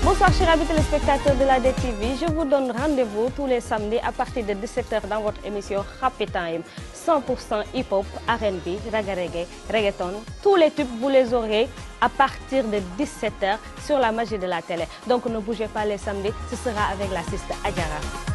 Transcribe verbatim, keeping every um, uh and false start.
Bonsoir chers amis téléspectateurs de la D T V, je vous donne rendez-vous tous les samedis à partir de dix-sept heures dans votre émission Happy Time. cent pour cent hip-hop, R and B, reggae reggae, reggaeton, tous les tubes vous les aurez à partir de dix-sept heures sur la magie de la télé. Donc ne bougez pas les samedis, ce sera avec la sister Adjara.